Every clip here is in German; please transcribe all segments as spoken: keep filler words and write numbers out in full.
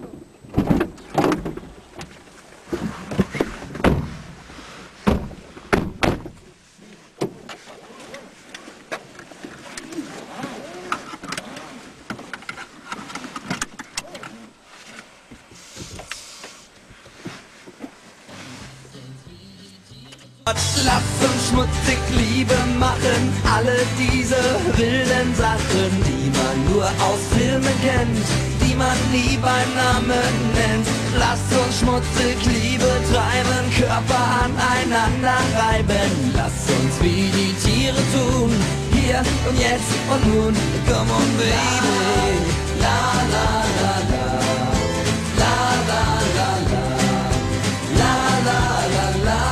Lass uns schmutzig Liebe machen, alle diese wilden Sachen, die man nur aus Filmen kennt, die man nie beim Namen nennt. Lass uns schmutzig Liebe treiben, Körper aneinander reiben. Lass uns wie die Tiere tun, hier und jetzt und nun. Come on baby, la la la la, la la la la, la la la la.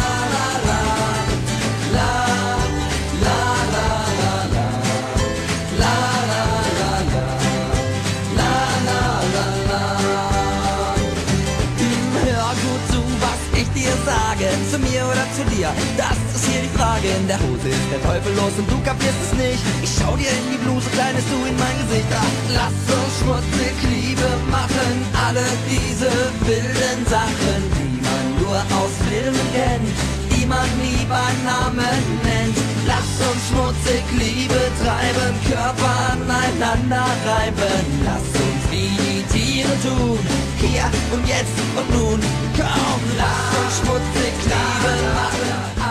Zu mir oder zu dir, das ist hier die Frage. In der Hose ist der Teufel los und du kapierst es nicht. Ich schau dir in die Bluse, kleines Du in mein Gesicht. Ach, lass uns schmutzig Liebe machen, alle diese wilden Sachen, die man nur aus Filmen kennt, die man nie beim Namen nennt. Lass uns schmutzig Liebe treiben, Körper aneinander reiben. Lass uns wie die Tiere tun, hier und jetzt und nun. Komm, lass uns schmutzig Liebe machen.